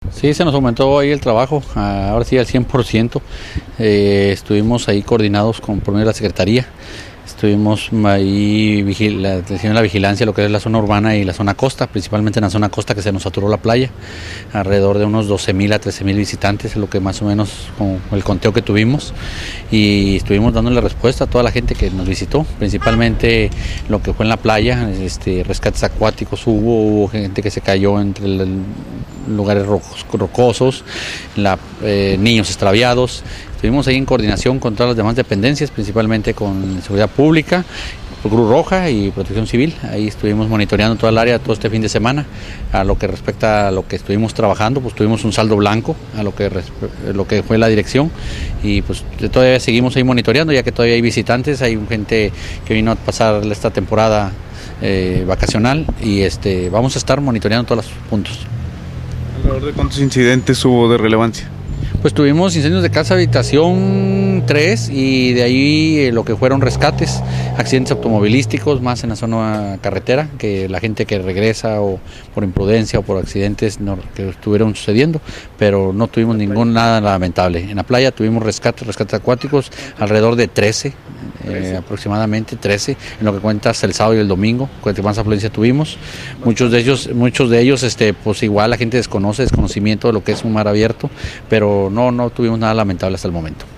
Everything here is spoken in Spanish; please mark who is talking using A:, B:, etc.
A: Sí, se nos aumentó ahí el trabajo, ahora sí al 100%. Estuvimos ahí coordinados por medio de la Secretaría. Estuvimos ahí haciendo la vigilancia de lo que es la zona urbana y la zona costa, principalmente en la zona costa que se nos saturó la playa. Alrededor de unos 12,000 a 13,000 visitantes, es lo que más o menos con el conteo que tuvimos. Y estuvimos dándole respuesta a toda la gente que nos visitó, principalmente lo que fue en la playa, rescates acuáticos hubo gente que se cayó entre lugares rocosos, niños extraviados. Estuvimos ahí en coordinación con todas las demás dependencias, principalmente con Seguridad Pública, Cruz Roja y Protección Civil. Ahí estuvimos monitoreando toda el área todo este fin de semana. A lo que respecta a lo que estuvimos trabajando, pues tuvimos un saldo blanco a lo que fue la dirección, y pues todavía seguimos ahí monitoreando, ya que todavía hay visitantes, hay gente que vino a pasar esta temporada vacacional, y vamos a estar monitoreando todos los puntos.
B: ¿Alrededor de cuántos incidentes hubo de relevancia?
A: Pues tuvimos incendios de casa habitación 3, y de ahí lo que fueron rescates, accidentes automovilísticos más en la zona carretera, que la gente que regresa o por imprudencia o por accidentes que estuvieron sucediendo, pero no tuvimos nada lamentable. En la playa tuvimos rescates acuáticos, alrededor de 13, aproximadamente 13, en lo que cuenta hasta el sábado y el domingo, que más afluencia tuvimos. Muchos de ellos pues igual la gente desconocimiento de lo que es un mar abierto, pero no tuvimos nada lamentable hasta el momento.